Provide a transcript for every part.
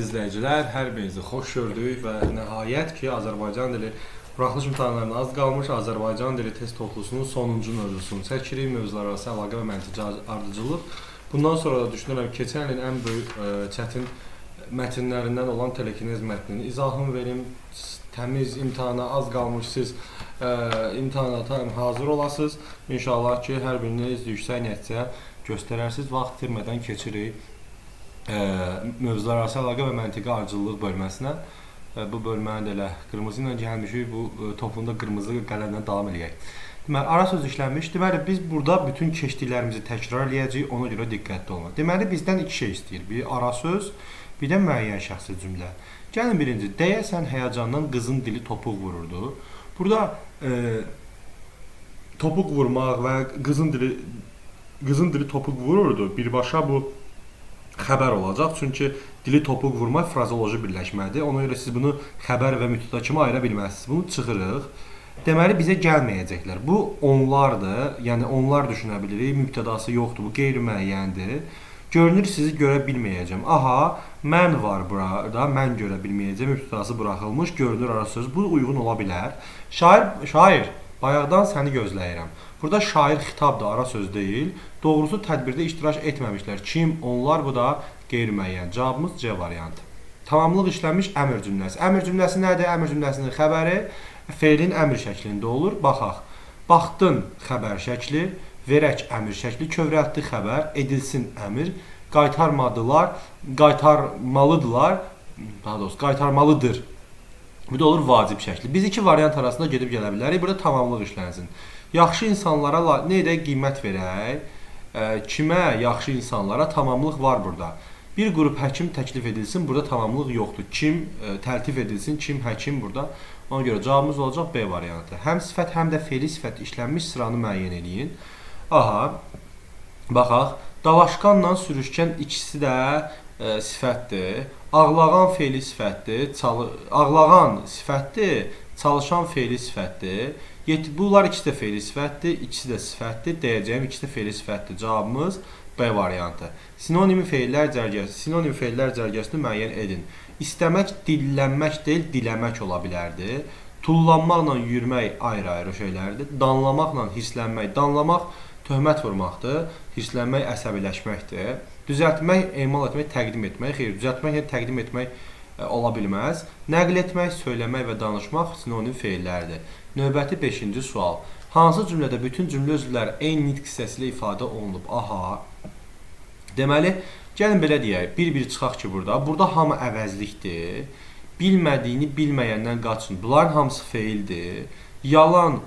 izləyicilər, hər birinizi xoş gördük və nəhayət ki, Azərbaycan dili buraxılış imtahanlarına az qalmış. Azərbaycan dili test toplusunun sonuncu mövzusunu çəkirik. Mövzular arası əlaqə və məntiqi ardıcıllıq. Bundan sonra da düşünürəm, keçən ilin ən böyük çətin mətnlərindən olan telekinez mətninin izahını verim. Təmiz imtahana az qalmış, siz imtahana tam hazır olasınız. İnşallah ki, hər biriniz yüksək nəticə göstərərsiniz. Vaxt itirmədən keçirik mövzular arası əlaqə və məntiqi ardıcıllıq bölməsinə. Bu bölməni də elə qırmızı ilə gəlmişik, bu toplumda qırmızı qələmlə davam edək. Deməli, ara söz işlənmiş. Deməli, biz burada bütün keçdiklərimizi təkrar eləyəcəyik, ona görə diqqətli olmaq. Deməli, bizdən iki şey istəyir. Bir ara söz, bir də müəyyən şəxsi cümlə. Gəlin birinci, deyəsən həyəcandan qızın dili topuq vururdu. Burada topuq vurmaq və qızın dili topuq vururdu. Birbaşa bu xəbər olacaq. Çünki dili topuq vurmaq frazoloji birləşmədir. Ona görə siz bunu xəbər və mübtəda kimi ayıra bilməzsiniz. Bunu çıxırıq. Deməli, bizə gəlməyəcəklər. Bu onlardır. Yəni, onlar düşünə bilirik. Mübtədası yoxdur. Bu qeyri-müəyyəndir. Görünür, sizi görə bilməyəcəm. Aha, mən var burada. Mən görə bilməyəcəm. Mübtədası buraxılmış. Görünür ara söz. Bu uyğun ola bilər. Şair, bayaqdan səni gözləyirəm. Burada şair xitabdır, ara söz deyil. Doğrusu tədbirdə iştirak etməmişlər. Kim? Onlar, bu da qeyri-müəyyən. Cavabımız C variantı. Tamamlıq işlənmiş əmr cümləsi. Əmr cümləsi nədir? Əmr cümləsinin xəbəri feilin əmr şəklində olur. Baxaq. Baxdın xəbər şəkli, verək əmr şəkli, kövrəltdi xəbər, edilsin əmr, qaytarmadılar, qaytarmalıdırlar, daha doğrusu qaytarmalıdır. Bu da olur vacib şəkli. Biz iki variant arasında gedib gələ bilərik. Burada tamamlıq işlənsin. Yaxşı insanlara nə edək? Qiymət verək. Kimə? Yaxşı insanlara tamamlıq var burada. Bir qrup həkim təklif edilsin, burada tamamlıq yoxdur. Kim təltif edilsin, kim həkim burada. Ona görə cavabımız olacaq B variantı. Həm sifət, həm də feili sifət işlənmiş sıranı müəyyən edin. Aha, baxaq. Dalaşqanla sürüşkən ikisi də sifətdir. Ağlağan feili sifətdir. Ağlağan sifətdir. Çalışan feili sifətdir. Bunlar ikisi də feili sifətdir. İkisi də sifətdir. Deyəcəyim ikisi də feili sifətdir. Cavabımız B variantı. Sinonim feillər cərgəsini müəyyən edin. İstəmək dillənmək deyil, diləmək ola bilərdi. Tullanmaqla yürümək ayrı-ayrı şeylərdir. Danlamaqla hirslənmək. Danlamaq töhmət vurmaqdır. Hirslənmək əsəbiləşməkdir. Düzəltmək, emal etmək, təqdim etmək. Xeyr, düzəltmək, təqdim etmək ola bilməz. Nəql etmək, söyləmək və danışmaq sinonim feillərdir. Növbəti 5-ci sual. Hansı cümlədə bütün cümlə özləri eyni nitq hissəsi ilə ifadə olunub? Aha. Deməli, gəlin belə deyək. Bir-bir çıxaq ki, burada. Burada hamı əvəzlikdir. Bilmədiyini bilməyəndən qaçın. Bunların hamısı feildir. Yalan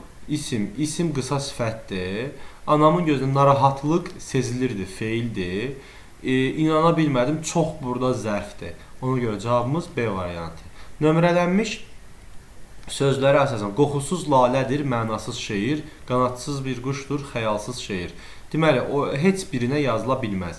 isim qısa sifətdir. Anamın gözündə narahatlıq sezilirdi, feildir. İnana bilmədim, çox burada zərfdir. Ona görə cavabımız B variantı. Nömrələnmiş sözlərə əsasən qoxusuz lalədir, mənasız şeir, qanadsız bir quşdur, xəyalsız şeir. Deməli, o heç birinə yazıla bilməz.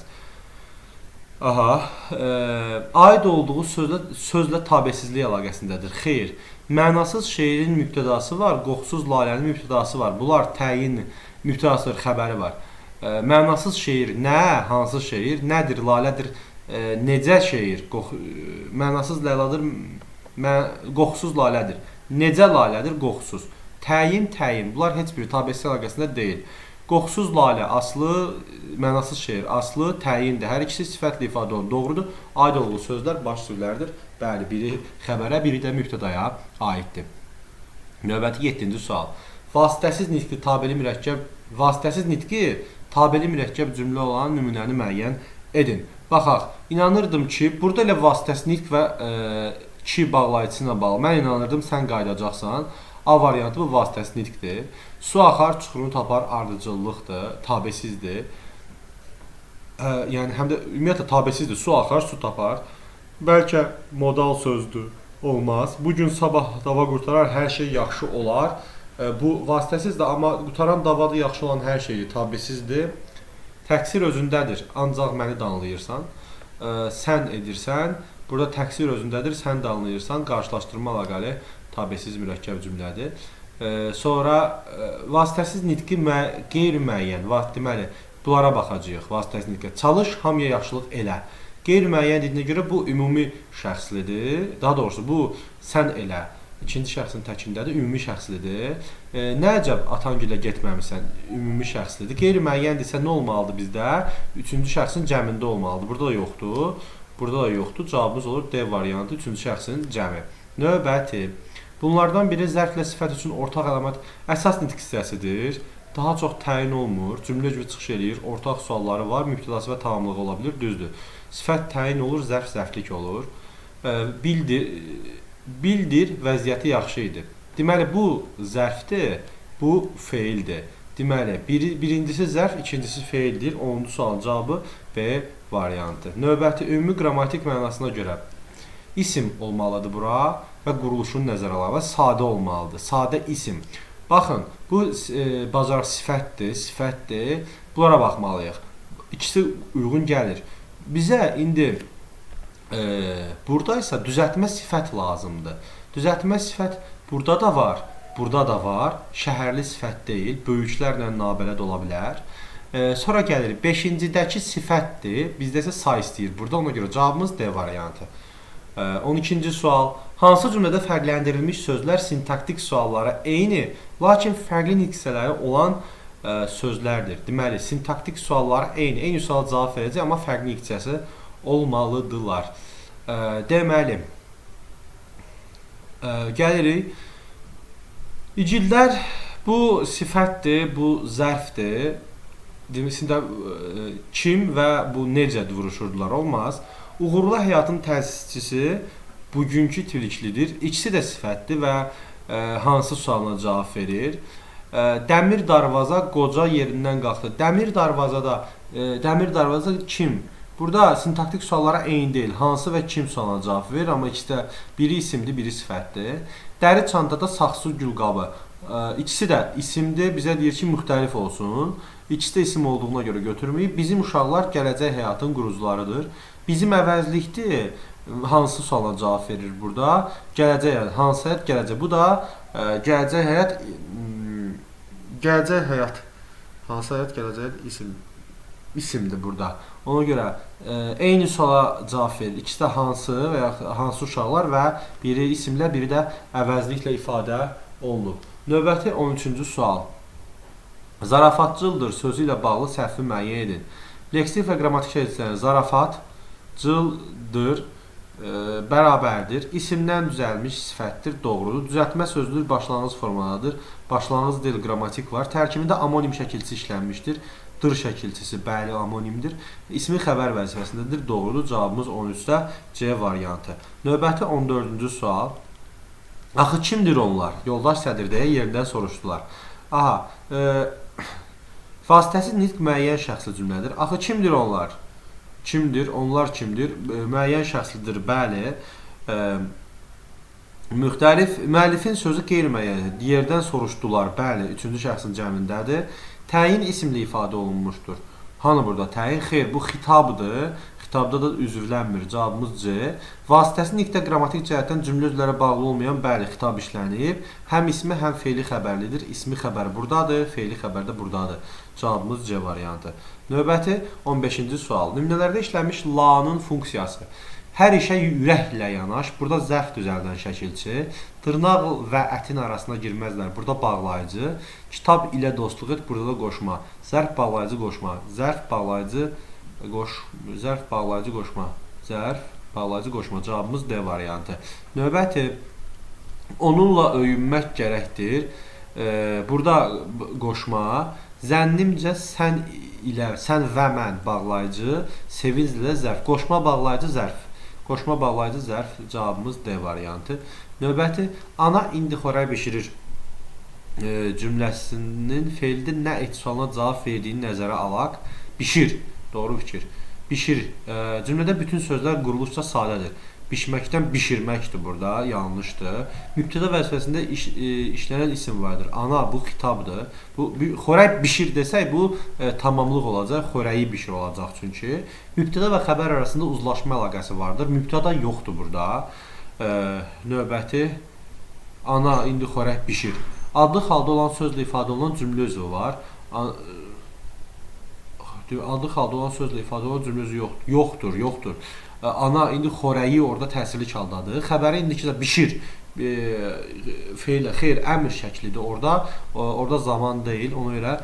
Aha, aid olduğu sözlə tabesizlik əlaqəsindədir. Xeyr, mənasız şeirin mübtədası var, qoxusuz lalənin mübtədası var. Bunlar təyin mübtədasıdır, xəbəri var. Mənasız şeir nə? Hansı şeir? Nədir? Lalədir? Necə şeir? Mənasız lalədir, qoxusuz lalədir. Necə lalədir? Qoxusuz. Təyin. Bunlar heç bir tabesi əlaqəsində deyil. Qoxusuz lalə aslı, mənasız şeir aslı, təyindir. Hər ikisi sifətli ifadə olunur. Doğrudur. Aid olduğu sözlər baş sözlərdir. Bəli, biri xəbərə, biri də mübtədaya aiddir. Növbəti 7-ci sual. Vasitəsiz nitqi tabeli mürəkkəb cümlə olan nümunəni müəyyən edin. Baxaq, inanırdım ki, burada elə vasitəsiz nitq və ki bağlayıcısına bağlı. Mən inanırdım, sən qaydacaqsan. A variantı bu vasitəsiz nitqdir. Su axar, çuxurunu tapar, ardıcıllıqdır, tabesizdir. Yəni, həm də ümumiyyətlə tabesizdir. Su axar, su tapar. Bəlkə modal sözdür, olmaz. Bugün sabah dava qurtarar, hər şey yaxşı olar. Bu vasitəsizdir, amma qutaran davada yaxşı olan hər şeyi tabesizdir. Təqsir özündədir, ancaq məni danlayırsan. Sən edirsən, burada təqsir özündədir, sən danlayırsan. Qarşılaşdırma əlaqəli tabesiz mürəkkəb cümlədir. Sonra vasitəsiz nitqi qeyri-müəyyən. Deməli, bunlara baxacağıq. Vasitəsiz nitqə. Çalış, hamıya yaxşılıq elə. Qeyri-müəyyən dediyinə görə bu ümumi şəxslidir. Daha doğrusu bu sən elə ikinci şəxsin təkindədir, ümumi şəxslidir. Nə əcəb atangilə getməmisən, ümumi şəxslidir. Qeyri-müəyyəndirsə nə olmalıdır bizdə? Üçüncü şəxsin cəmində olmalıdır. Burada da yoxdur. Burada da yoxdur. Cavabımız olur D variantı, üçüncü şəxsin cəmi. Növbəti. Bunlardan biri zərflə sifət üçün ortaq əlamət əsas nitq hissəsidir. Daha çox təyin olmur, cümlə üzvü çıxış eləyir, ortaq sualları var, mübtədası və tamamlığı ola bilir, düzdür. Sifət təyin olur, zərf zərflik olur. Bildir, vəziyyəti yaxşı idi. Deməli, bu zərfdir, bu feildir. Deməli, birincisi zərf, ikincisi feildir. 10-cu sualın cavabı B variantı. Növbəti, ümumi qrammatik mənasına görə isim olmalıdır bura və quruluşunu nəzərə alır və sadə olmalıdır. Sadə isim. Baxın, bu bacarıq sifətdir. Bunlara baxmalıyıq. İkisi uyğun gəlir. Bizə indi burada isə düzəltmə sifət lazımdır. Düzəltmə sifət burada da var, burada da var. Şəhərli sifət deyil, böyüklərlə nabələd ola bilər. Sonra gəlir 5-cidəki sifətdir. Bizdə isə say istəyir burada, ona görə cavabımız D variantı. 12-ci sual. Hansı cümlədə fərqləndirilmiş sözlər sintaktik suallara eyni, lakin fərqli nitqsələri olan sözlərdir. Deməli, sintaktik suallara eyni suala cavab verəcək, amma fərqli nitqsəsi olmalıdırlar. Deməli, gəlirik. İcillər bu sifətdir, bu zərfdir. Kim və bu necə vuruşurdular, olmaz. Uğurlu həyatın təsisçisi bugünkü tüliklidir. İkisi də sifətdir və hansı sualına cavab verir? Dəmir darvaza qoca yerindən qalxdı. Dəmir darvaza kim? Burada sintaktik suallara eyni deyil. Hansı və kim sualına cavab verir, amma ikisi də biri isimdir, biri sifətdir. Dəri çantada saxsı gülqabı. İkisi də isimdir, bizə deyir ki, müxtəlif olsun. İkisi də isim olduğuna görə götürməyib. Bizim uşaqlar gələcək həyatın qurucularıdır. Bizim əvəzlikdir. Hansı sualına cavab verir burada? Gələcək həyat, hansı həyat, gələcək. Bu da gələcək həyat, hansı həyat, gələcək həyat isimdir burada. Ona görə eyni suala cavab verir. İkisi də hansı və ya hansı uşaqlar və biri isimlə, biri də əvəzliklə ifadə olunur. Növbəti 13-cü sual. Zarafatcıldır sözü ilə bağlı səhvi müəyyən edin. Leksik və qrammatik hissələri zarafatcıldır, bərabərdir. İsimdən düzəlmiş sifətdir, doğrudur. Düzəltmə sözlüdür, başlanğıc formadadır. Başlanğıc deyil, qrammatik var. Tərkibində amonim şəkilçisi işlənmişdir. Dır şəkilçisi, bəli, amonimdir. İsmi xəbər vəzifəsindədir, doğrudur. Cavabımız 13-də C variantı. Növbəti 14-cü sual. Axı kimdir onlar? Yoldaş sədrdəyə yerindən soruşdular. Aha, vasitəsiz nitq müəyyən şəxsli cümlədir. Axı kimdir onlar? Kimdir? Onlar kimdir? Müəyyən şəxslidir, bəli. Müəllifin sözü qeyri-müəyyəndir. Yerdən soruşdular, bəli, üçüncü şəxsin cəmindədir. Təyin isimli ifadə olunmuşdur. Hanı burada təyin? Xeyr, bu xitabdır. Xitabda da üzvlənmir. Cavabımız C. Vasitəsi nitqdə qrammatik cəhətdən cümlə üzvlərə bağlı olmayan, bəli, xitab işlənib. Həm ismi, həm feili xəbərlidir. İsmi xəbər buradadır, feili xəbər də buradadır. Cavabımız C variantı. Növbəti 15-ci sual. Nümunələrdə işlənmiş la-nın funksiyası. Hər işə ürəklə yanaş. Burada zərf düzəldən şəkilçi. Dırnaq və ətin arasına girməzlər. Burada bağlayıcı. Kitab ilə dostluq et. Burada da qoşma. Zərf bağlayıcı qoşma. Zərf bağlayıcı qoşma. Zərf bağlayıcı qoşma. Cavabımız D variantı. Növbəti onunla öyünmək gərəkdir. Burada qoşma. Zənnimcə sən və mən bağlayıcı. Sevinclə zərf. Qoşma bağlayıcı zərf. Qoşma bağlayıcı zərf. Cavabımız D variantı. Növbəti ana indi xörək bişirir cümləsinin feildə nə et sualına cavab verdiyini nəzərə alaq. Bişir. Doğru fikir. Bişir. Cümlədə bütün sözlər quruluşca sadədir. Bişməkdən bişirməkdir burada. Yanlışdır. Mübtəda vəzifəsində işlənən isim vardır. Ana bu xitabdır. Xörək bişir desək bu tamamlıq olacaq. Xörəyi bişir olacaq çünki. Mübtəda və xəbər arasında uzlaşma əlaqəsi vardır. Mübtəda yoxdur burada. Növbəti ana indi xörək bişir. Adlı halda olan sözlə ifadə olunan cümlə üzvü var. Adı xalda olan sözlə ifadə olan cümlə özü yoxdur. Ana indi xorəyi orada təsirli haldadır. Xəbəri indiki də bişir fe'lə xeyr əmr şəklidir orada. Orada zaman deyil. Ona görə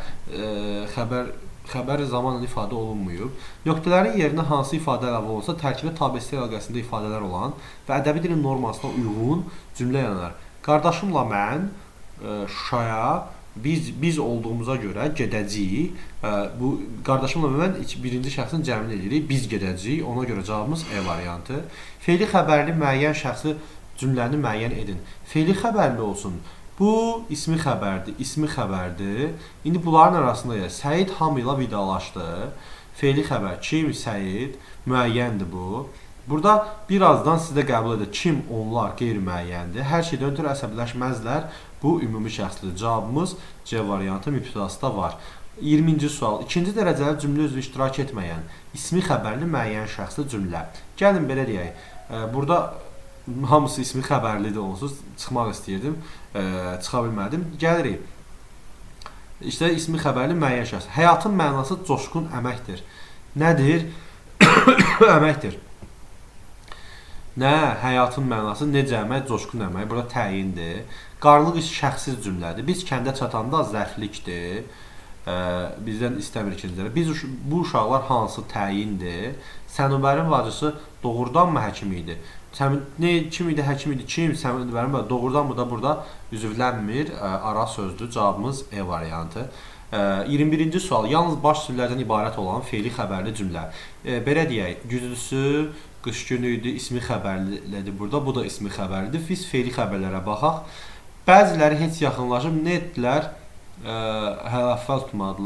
xəbər zamanla ifadə olunmuyub. Nöqtələrin yerinə hansı ifadə əlavə olsa, tərkibə tabe-istir əlaqəsində ifadələr olan və ədəbi dilin normasına uyğun cümlə yaranar. Qardaşımla mən Şuşaya biz olduğumuza görə gedəcəyik. Bu qardaşımla mən birinci şəxsin cəmini edirik. Biz gedəcəyik. Ona görə cavabımız E variantı. Fe'li xəbərli müəyyən şəxsi cümləni müəyyən edin. Fe'li xəbərli olsun. Bu ismi xəbərdir. İndi bunların arasında Səid hamı ilə vidalaşdı. Fe'li xəbər kim? Səid. Müəyyəndir bu. Burada birazdan sizə qəbul edir. Kim? Onlar qeyri-müəyyəndir. Hər şeydən ötürü əsəbləşməzlər. Bu ümumi şəxslidir. Cavabımız C variantı mübtədasında var. 20-ci sual. İkinci dərəcəli cümlə üzrə iştirak etməyən ismi xəbərli müəyyən şəxsli cümlə. Gəlin belə deyək. Burada hamısı ismi xəbərlidir onsuz. Çıxmaq istəyirdim. Çıxa bilmədim. Gəlirik. İşte ismi xəbərli müəyyən şəxs. Həyatın mənası coşqun əməkdir. Nədir? Əməkdir. Nə? Həyatın mənası necə əmək? Coşqun əmək. Burada təyindir. Qarlıq şəxsiz cümlədir. Biz kəndə çatanda zərflikdir. Bizdən istəmir ikinciləri. Bu uşaqlar hansı təyindir? Sənubərin bacısı doğrudanmı həkim idi? Kim idi? Həkim idi. Kim? Sənubərin bacısı doğrudanmı da burada üzvlənmir. Ara sözdür. Cavabımız E variantı. 21-ci sual. Yalnız baş sözlərdən ibarət olan fe'li xəbərli cümlə. Belə deyək, güzlüsü qış günü idi, ismi xəbərlidir burada. Bu da ismi xəbərlidir. Biz fe'li xəbərlərə baxaq. Bəziləri heç yaxınlaşıb nə etdilər? Hələfəl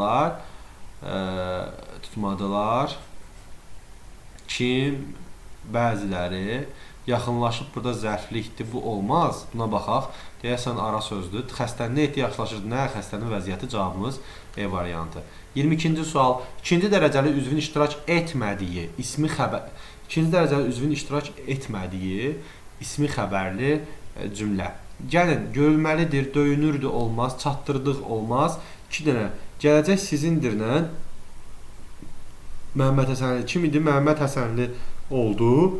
tutmadılar. Kim? Bəziləri yaxınlaşıb burada zərflikdir. Bu olmaz. Buna baxaq. Deyəsən ara sözdür. Xəstənin nə etdi? Yaxınlaşır. Nə? Xəstənin vəziyyəti. Cavabımız E variantı. 22-ci sual. İkinci dərəcəli üzvün iştirak etmədiyi ismi xəbər. İkinci dərəcəli üzvün iştirak etmədiyi ismi xəbərli cümlə. Gəlin, görülməlidir, döyünürdü olmaz, çatdırdıq olmaz. 2 dənə. Gələcək sizindirlə Məhəmməd Həsənli. Kim idi? Məhəmməd Həsənli oldu.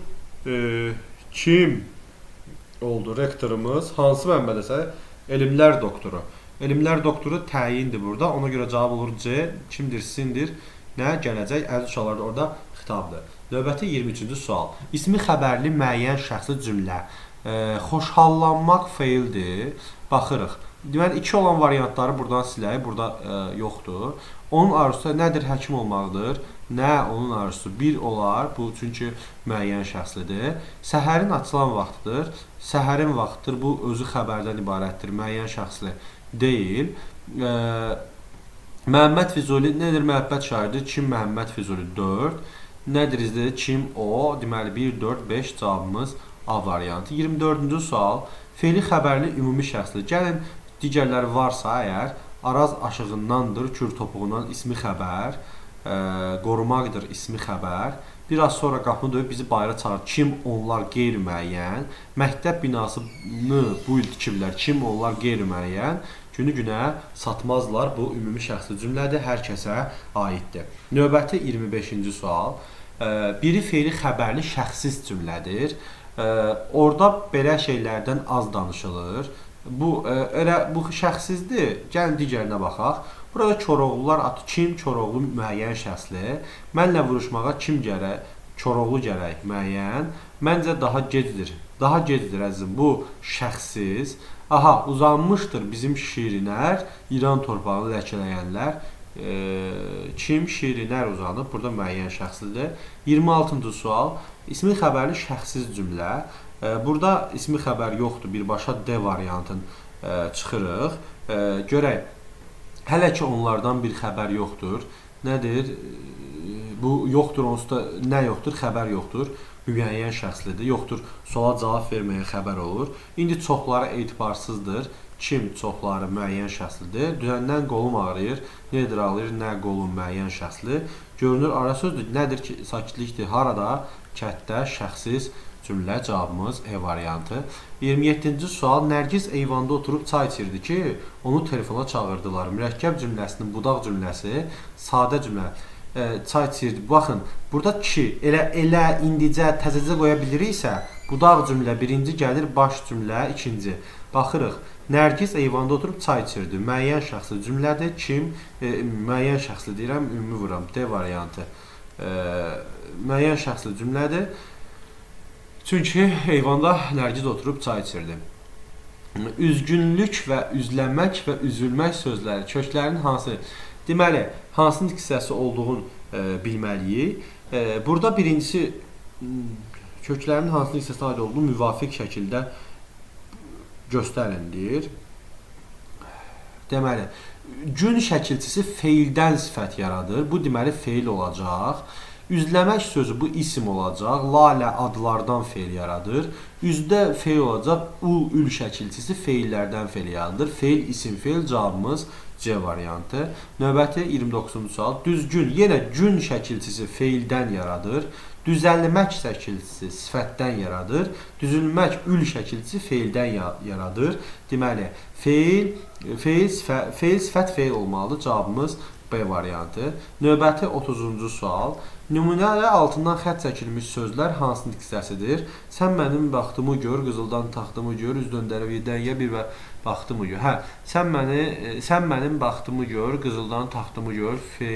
Kim oldu? Rektorumuz. Hansı Məhəmməd Həsənli? Elmlər doktoru. Elmlər doktoru təyindir burada. Ona görə cavab olur C. Kimdir? Sizindir. Nə? Gələcək. Əziz uşaqlar orada xitabdır. Növbəti 23-cü sual. İsmi xəbərli müəyyən şəxsi cümlə. Xoşhallanmaq feildir. Baxırıq. Deməli, 2 olan variantları buradan silək. Burada yoxdur. Onun arzusu nədir? Həkim olmaqdır. Nə? Onun arzusu 1 olar. Bu çünki müəyyən şəxslidir. Səhərin açılan vaxtıdır. Səhərin vaxtıdır. Bu özü xəbərdən ibarətdir. Müəyyən şəxsli deyil. Məhəmməd Füzuli nədir? Məhəbbət şairdir. Kim? Məhəmməd Füzuli 4. Nədir izlədir? Kim? O. Deməli 1, 4, 5 cavabımız A variantı. 24-cü sual. Fe'li xəbərli ümumi şəxsli. Gəlin, digərləri varsa əgər, Araz aşığındandır, kür topuğundan ismi xəbər, qorumaqdır ismi xəbər. Biraz sonra qapını döyüb bizi bayıra çağır. Kim? Onlar qeyri-müəyyən. Məktəb binasını bu il tikiblər. Kim? Onlar qeyri-müəyyən. Günü-günə satmazlar. Bu ümumi şəxsli cümlədir. Hər kəsə aiddir. Növbəti 25-ci sual. Biri fe'li xəbərli şəxsiz cümlədir. Orada belə şeylərdən az danışılır. Bu şəxsizdir. Gəlin digərinə baxaq. Burada Koroğlular atı. Kim? Koroğlu müəyyən şəxsli. Mənlə vuruşmağa kim gərək? Koroğlu gərək müəyyən. Məncə daha gecdir. Daha gecdir əzizim. Bu şəxsiz. Aha, uzanmışdır bizim şirinlər. İran torpağını ləkələyənlər. Kim? Şirinlər uzanıb. Burada müəyyən şəxslidir. 26-cı sual. İsmi xəbərli şəxsiz cümlə. Burada ismi xəbər yoxdur. Birbaşa D variantın çıxırıq. Görək. Hələ ki onlardan bir xəbər yoxdur. Nədir? Bu yoxdur, onsuz da nə yoxdur? Xəbər yoxdur. Müəyyən şəxslidir. Yoxdur, suala cavab verməyə xəbər olur. İndi çoxları etibarsızdır. Kim? Çoxları müəyyən şəxslidir. Dünəndən qolum ağrıyır. Nədir ağrıyır? Nə qolum müəyyən şəxsli. Görünür ara sözdür. Nədir ki? Sakitlikdir. Harada? Kətdə şəxsiz cümlə. Cavabımız E variantı. 27-ci sual. Nərgiz eyvanda oturub çay içirdi ki, onu telefona çağırdılar. Mürəkkəb cümləsinin budaq cümləsi, sadə cümlə. çay içirdi. Baxın, burada ki elə indicə təzəcə qoya biliriksə, budaq cümlə birinci gəlir, baş cümlə ikinci. Baxırıq. Nərgiz eyvanda oturub çay içirdi. Müəyyən şəxsli cümlədir. Kim? Müəyyən şəxsli deyirəm, ümumi vuram. D variantı. Müəyyən şəxsli cümlədir. Çünki eyvanda Nərgiz oturub çay içirdi. Üzgünlük və üzlənmək və üzülmək sözləri köklərin hansı? Deməli, hansı nitq hissəsi olduğunu bilməliyik. Burada birincisi köklərin hansı nitq hissəsinə aid olduğunu müvafiq şəkildə göstərilir. Deməli, gün şəkilçisi feildən sifət yaradır. Bu deməli feil olacaq. Üzləmək sözü bu isim olacaq. Lalə adlardan feil yaradır. Üzdə feil olacaq. Ül şəkilçisi feillərdən feil yaradır. Feil, isim, feil cavabımız C variantı. Növbəti 29-cu sual. Düzgün, yenə gün şəkilçisi feildən yaradır. Düzəlmək şəkilçisi sifətdən yaradır. Düzülmək ül şəkilçisi feildən yaradır. Deməli, feil, sifət feil olmalıdır. Cavabımız B variantı. Növbəti 30-cu sual. Nümunələ altından xətt çəkilmiş sözlər hansı nitq hissəsidir? Sən mənim baxtımı gör, qızıldan taxtımı gör, üz döndərib yedən ye bir və baxtımı gör. Hə, sən mənim baxtımı gör, qızıldan taxtımı gör,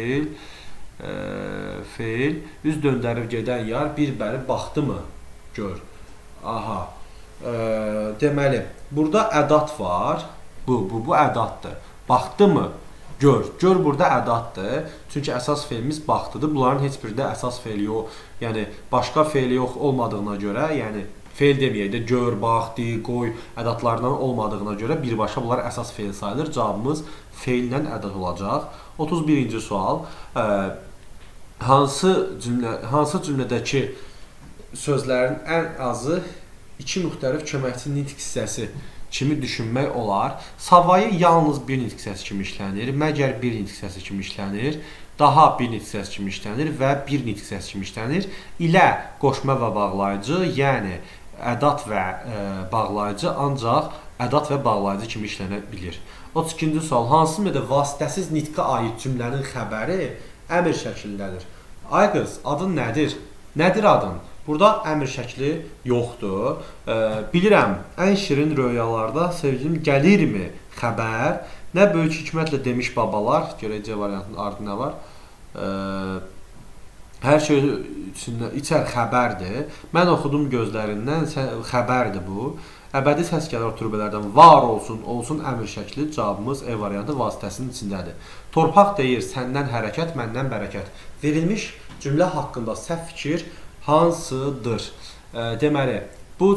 feil, üz döndərib gedən yar bir bəri baxtımı gör. Aha. Deməli, burada ədat var. Bu ədatdır. Baxtımı gör. Gör burada ədatdır. Çünki əsas feilimiz baxtıdır. Bunların heç biri də əsas feili yox. Yəni başqa feili yox olmadığına görə, yəni feil deməyək də gör, bax, di, qoy ədatlardan olmadığına görə birbaşa bunlar əsas feil sayılır. Cavabımız feillə ədat olacaq. 31-ci sual. Hansı cümlədəki sözlərin ən azı iki müxtəlif köməkçi nitq hissəsi kimi düşünmək olar? Savayı yalnız bir nitq hissəsi kimi işlənir, məgər bir nitq hissəsi kimi işlənir, daha bir nitq hissəsi kimi işlənir və bir nitq hissəsi kimi işlənir. İlə qoşma və bağlayıcı, yəni ədat və bağlayıcı ancaq ədat və bağlayıcı kimi işlənə bilir. 32-ci sual. Hansı cümlədə vasitəsiz nitqə aid cümlənin xəbəri əmr şəklindədir? Ay qız, adın nədir? Nədir adın? Burada əmr şəkli yoxdur. Bilirəm, ən şirin röyalarda sevgilim gəlirmi xəbər? Nə böyük hikmətlə demiş babalar. Görəcək variantının ardı nə var? Hər şey içər xəbərdir. Mən oxudum gözlərindən, xəbərdir bu. Əbədi səs gəlir turubələrdən var olsun, olsun əmr şəkli. Cavabımız E variantı vasitəsinin içindədir. Torpaq deyir, səndən hərəkət, məndən bərəkət. Verilmiş cümlə haqqında səhv fikir hansıdır? Deməli, bu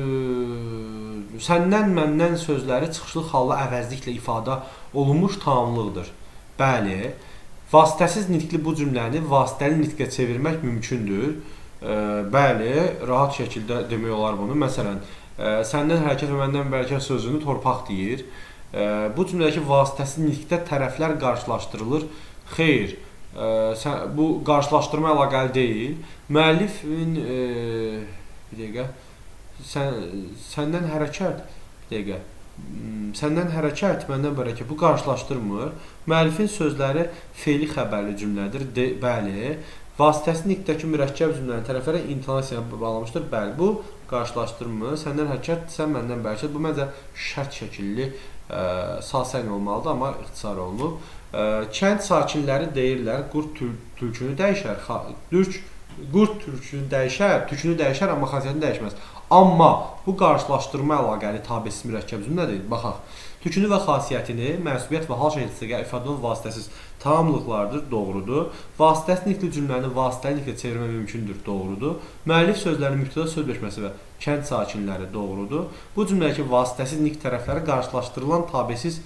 səndən, məndən sözləri çıxışlı xalla əvəzliklə ifadə olunmuş tamamlıqdır. Bəli, vasitəsiz nitqli bu cümləni vasitəli nitqə çevirmək mümkündür. Bəli, rahat şəkildə demək olar bunu. Məsələn, səndən hərəkət və məndən bərəkət sözünü torpaq deyir. Bu cümlədəki vasitəsiz nitqdə tərəflər qarşılaşdırılır. Xeyr, bu qarşılaşdırma əlaqəli deyil. Müəllifin bir dəqiqə səndən hərəkət səndən hərəkət, məndən bərəkət bu qarşılaşdırmır. Müəllifin sözləri feili xəbərli cümlədir. Bəli. Vasitəsiz nitqdəki mürəkkəb cümlənin tərəflərə intonasiya bağlamışdır. Bəli, bu qarşılaşdırmır. Səndən hərəkət, sən məndən bərəkət. Bu məncə şərt şəkilli salsayın olmalıdır, amma ixtisar olunub. Kənd sakinləri deyirlər, qurd tülkünü dəyişər. Qurd tülkünü dəyişər, amma xasiyyətini dəyişməz. Amma bu qarşılaşdırma əlaqəli tabesiz mürəkkəb cümlədir. Baxaq. Tükünü və xasiyyətini mənsubiyyət və hal şəkildə ifadə olunan vasitəsiz tamamlıqlardır, doğrudur. Vasitəsiz nitqli cümləni vasitəli nitqə çevirmək mümkündür, doğrudur. Müəllif sözlərinin mübtəda söz birləşməsi və kənd sakinləri doğrudur. Bu cümlədəki vasitəsiz nitq tərəfləri qarşılaşdırılan tabesiz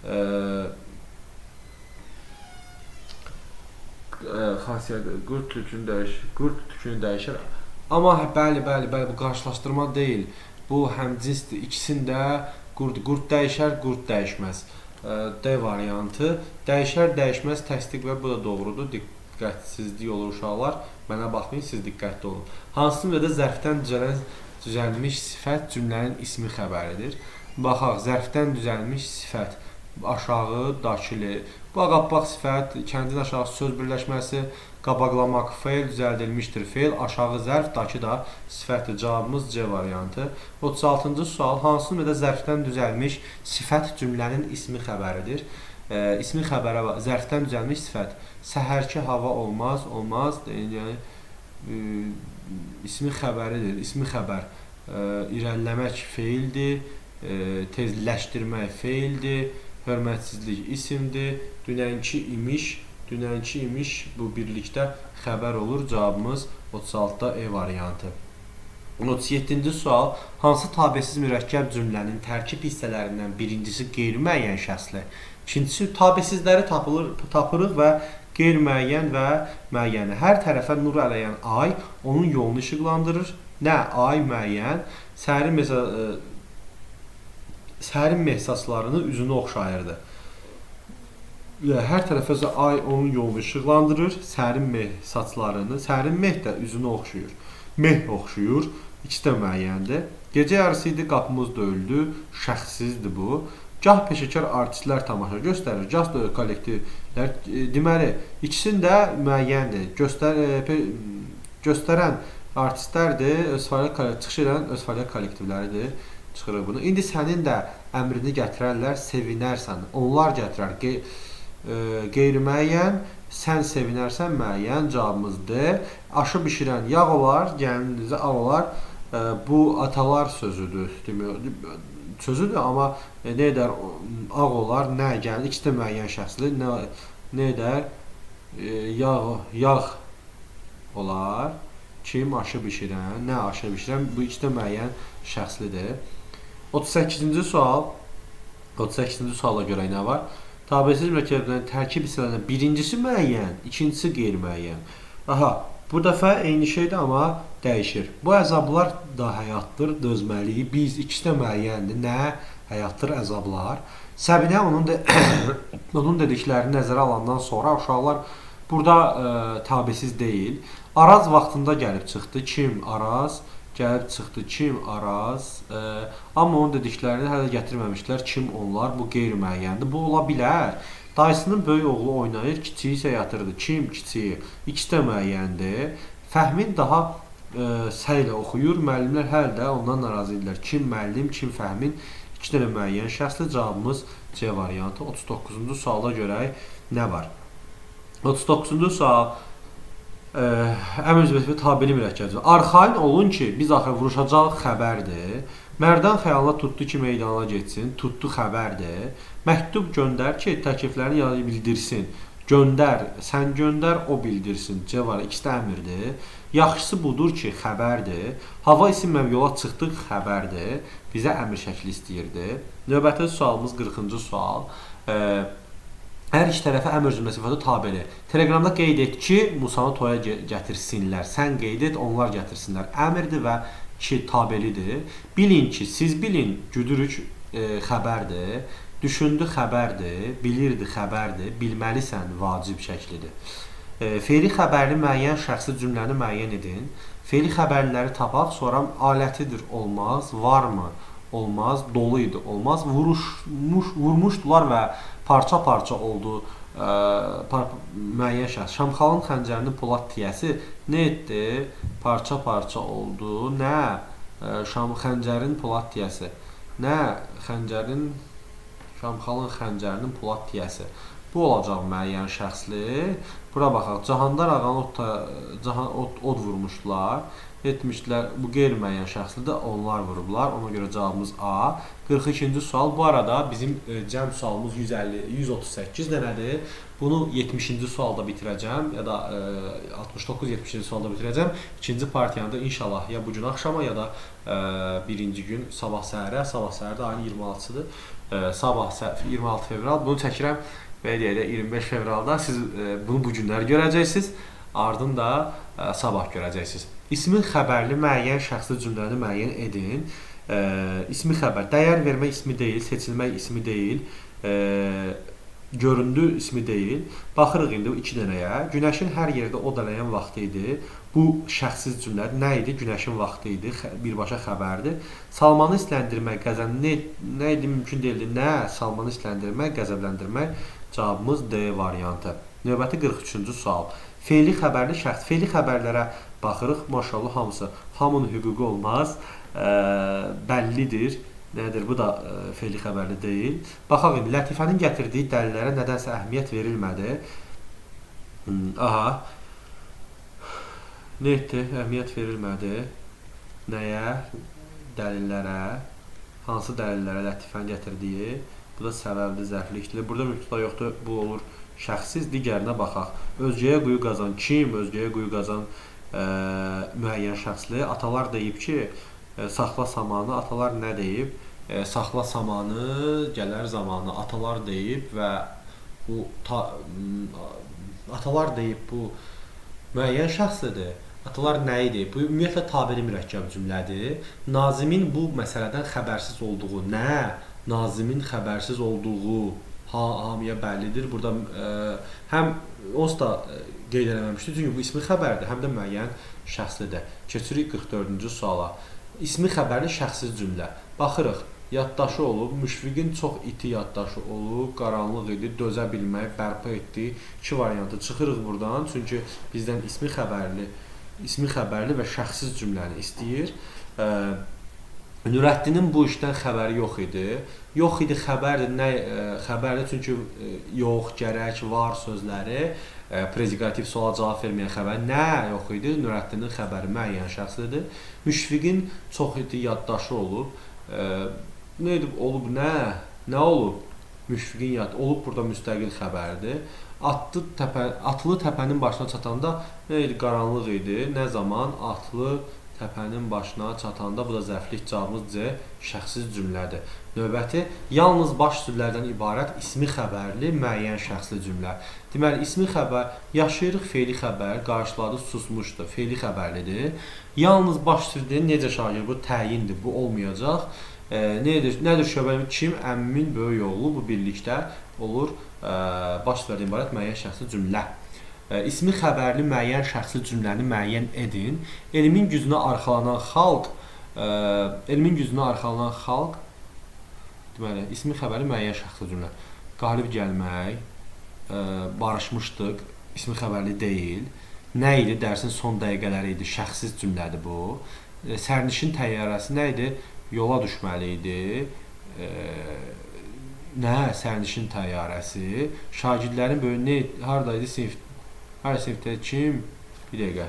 xasiyyət qurd tükünü dəyişir. Amma bəli, bu qarşılaşdırma deyil. Bu həmcinsdir. İkisində qurd dəyişər, qurd dəyişməz. D variantı. Dəyişər, dəyişməz təsdiq və bu da doğrudur. Diqqətsizlik olur uşaqlar. Mənə baxmayın, siz diqqətli olun. Hansı cümlədə zərfdən düzəlmiş sifət cümlənin ismi xəbəridir? Baxaq, zərfdən düzəlmiş sifət. aşağı dakili. Bu ağappaq sifət, kəndin aşağı söz birləşməsi, qabaqlamaq feil düzəldilmişdir feil, aşağı zərf, dakı da sifətdir. Cavabımız C variantı. 36-cı sual, hansı növdə zərfdən düzəlmiş sifət cümlənin ismi xəbəridir? İsmi xəbərə zərfdən düzəlmiş sifət. Səhərki hava olmaz, olmaz. Yəni ismi xəbəridir. İsmi xəbər. İrəliləmək feildir. Tezləşdirmək feildir. Hörmətsizlik isimdir. Dünənki imiş bu birlikdə xəbər olur. Cavabımız 36-da E variantı. 37-ci sual, hansı tabesiz mürəkkəb cümlənin tərkib hissələrindən birincisi qeyri-müəyyən şəxsli, ikincisi tabesizləri tapırıq və qeyri-müəyyən və müəyyəni. Hər tərəfə nur ələyən ay onun yolunu işıqlandırır. Nə? Ay müəyyən, sərin mehsaslarını üzünü oxşayırdı. Hər tərəfə ay onun yolunu işıqlandırır. Sərin mehsaslarını, sərin meh də üzünü oxşuyur. Meh oxşuyur. İkisi də müəyyəndir. Gecə yarısı idi, qapımız döyüldü. Şəxssizdir bu. Gah peşəkar artistlər tamaşa göstərir, gah da kollektivlər. Deməli, ikisində müəyyəndir. Göstərən artistlərdir, çıxış edən öz fəaliyyət kollektivləridir. Çıxırıq bunu. İndi sənin də əmrini gətirərlər, sevinərsən. Onlar gətirər. Qeyri-müəyyən, sən sevinərsən, müəyyən. Cavabımız D. Aşı bişirən yağ olar, gəlinizə ağ olar. Bu atalar sözüdür. Sözüdür, amma nə edər? Ağ olar, nə gəlir? İkisi də müəyyən şəxsli. Nə edər? Yağ olar. Kim aşı bişirən, nə aşı bişirən? Bu ikisi də müəyyən şəxslidir. 38-ci sual. 38-ci suala görə nə var? Tabesiz mürəkkəblərin tərkib hissələrindən birincisi müəyyən, ikincisi qeyri-müəyyən. Aha, bu dəfə eyni şeydir, amma dəyişir. Bu əzablar da həyatdır, dözməliyik. Biz ikisi də müəyyəndir. Nə? Həyatdır, əzablar. Səbinə onun dediklərini nəzərə alandan sonra uşaqlar burada tabesiz deyil. Araz vaxtında gəlib çıxdı. Kim? Araz. Gəlib çıxdı. Kim? Araz. Amma onun dediklərini hələ gətirməmişlər. Kim? Onlar. Bu qeyri-müəyyəndir. Bu ola bilər. Dayısının böyük oğlu oynayır. Kiçiyi isə yatırdı. Kim? Kiçiyi. İkisi də müəyyəndir. Fəhmin daha səylə oxuyur. Müəllimlər hələ də ondan narazı idilər. Kim? Müəllim. Kim? Fəhmin. İki dənə müəyyən şəxsli. Cavabımız C variantı. 39-cu suala görək nə var? 39-cu sual. Əmr cümləsi tabeli mürəkkəbdir. Arxain olun ki, biz axı vuruşacaq xəbərdir. Mərdan xəyalına tutdu ki, meydana getsin. Tutdu xəbərdir. Məktub göndər ki, təkliflərini yazı bildirsin. Göndər, sən göndər, o bildirsin. C var, ikisi də əmrdir. Yaxşısı budur ki, xəbərdir. Hava isinməm yola çıxdıq, xəbərdir. Bizə əmr şəkli istəyirdi. Növbəti sualımız 40-cı sual. Hər iki tərəfə əmr cümləsi sifəti tabeli. Teleqramda qeyd et ki, Musanı toya gətirsinlər. Sən qeyd et, onlar gətirsinlər. Əmrdir və ki, tabelidir. Bilin ki, siz bilin, güdürük xəbərdir. Düşündü xəbərdir. Bilirdi xəbərdir. Bilməlisən vacib şəklidir. Feili xəbərli müəyyən şəxsi cümləni müəyyən edin. Feili xəbərliləri tapaq, sonra alətidir, olmaz. Varmı? Olmaz. Dolu idi, olmaz. Vurmuşdular və parça-parça oldu müəyyən şəxs. Şamxalın xəncərinin polad tiyəsi nə etdi? Parça-parça oldu. Nə? Xəncərin polad tiyəsi. Nə? Şamxalın xəncərinin polad tiyəsi. Bu olacaq müəyyən şəxsli. Bura baxaq. Cahandar ağanı od vurmuşdular. Etmişlər, bu qeyri-müəyyən şəxslidir, onlar vurublar. Ona görə cavabımız A. 42-ci sual. Bu arada bizim cəm sualımız 138 dənədir. Bunu 70-ci sualda bitirəcəm, ya da 69-70-ci sualda bitirəcəm. İkinci partiyanı da inşallah ya bugün axşama, ya da birinci gün sabah səhərə. Sabah səhər də ayın 26-sıdır. Sabah 26 fevral. Bunu çəkirəm və deyək də 25 fevralda. Siz bunu bu günlər görəcəksiniz. Ardın da sabah görəcəksiniz. İsmi xəbərli müəyyən şəxsi cümləni müəyyən edin. İsmi xəbər. Dəyər vermək ismi deyil, seçilmək ismi deyil. göründü ismi deyil. Baxırıq indi o 2 dənəyə. Günəşin hər yerdə o dələyən vaxtı idi. Bu şəxsiz cümlə nə idi? Günəşin vaxtı idi. Birbaşa xəbərdir. Salmanı isləndirmək, nə idi mümkün deyildi? Nə? Salmanı isləndirmək, qəzəbləndirmək. Cavabımız D variantı. Növbəti 43-cü sual. Fe'li xəbərli şəxs. Fe'li xəbərlərə baxırıq. Maşallah hamısı. Hamının hüququ olmaz. Bəllidir. Nədir? Bu da fe'li xəbərli deyil. Baxaq indi. Lətifənin gətirdiyi dəlillərə nədənsə əhəmiyyət verilmədi. Aha. Nə etdi? Əhəmiyyət verilmədi. Nəyə? Dəlillərə. Hansı dəlillərə Lətifənin gətirdiyi? Bu da səbəbli, zərflikdir. Burada mübtəda yoxdur. Bu olur şəxsiz. Digərinə baxaq. Özgəyə quyu qazan kim? Özgəyə quyu qazan müəyyən şəxsli. Atalar deyib ki, saxla samanı. Atalar nə deyib? Saxla samanı, gələr zamanı. Atalar deyib və bu atalar deyib bu müəyyən şəxslidir. Atalar nə idi? Bu ümumiyyətlə tabiri mürəkkəb cümlədir. Nazimin bu məsələdən xəbərsiz olduğu nə? Nazimin xəbərsiz olduğu hamıya bəllidir. Burada həm onsuz da qeyd eləməmişdir. Çünki bu ismi xəbərdir, həm də müəyyən şəxslidir. Keçirik 44-cü suala. İsmi xəbərli şəxsiz cümlə. Baxırıq. Yaddaşı olub, müşfiqin çox iti yaddaşı olub, qaranlıq idi, dözə bilmək, bərpa etdi. 2 variantı çıxırıq buradan. Çünki bizdən ismi xəbərli və şəxsiz cümləni istəyir. Nurəddinin bu işdən xəbəri yox idi. Yox idi xəbərdir. Nə xəbərdir? Çünki yox, gərək, var sözləri prezikativ suala cavab verməyən xəbər. Nə yox idi? Nurəddinin xəbəri müəyyən şəxslidir. Müşfiqin çox iti yaddaşı olub. Nə edib olub? Nə olub? Müşfiqin yad olub burada müstəqil xəbərdir. Atlı təpənin başına çatanda nə idi? Qaranlıq idi. Nə zaman? Atlı təpənin başına çatanda, bu da zərflik, cavabımız C şəxsiz cümlədir. Növbəti, yalnız baş sözlərdən ibarət ismi xəbərli müəyyən şəxsli cümlə. Deməli, ismi xəbər, yaşayırıq fe'li xəbər, qarşıladı susmuşdur, fe'li xəbərlidir. Yalnız baş sözləri necə şagird? Bu təyindir, bu olmayacaq. Nədir şöbənin? Kim? Əmmin böyük oğlu, bu birlikdə olur baş sözlərdən ibarət müəyyən şəxsli cümlə. İsmi xəbərli müəyyən şəxsli cümləni müəyyən edin. Elmin gücünə arxalanan xalq, deməli, ismi xəbərli müəyyən şəxsli cümlə. Qalib gəlmək, barışmışdıq, ismi xəbərli deyil. Nə idi? Dərsin son dəqiqələri idi, şəxsiz cümlədir bu. Sərnişin təyyarəsi nə idi? Yola düşməli idi. Nə? Sərnişin təyyarəsi. Şagirdlərin böyünü haradaydı? Hər sinifdə kim? Bir dəqiqə.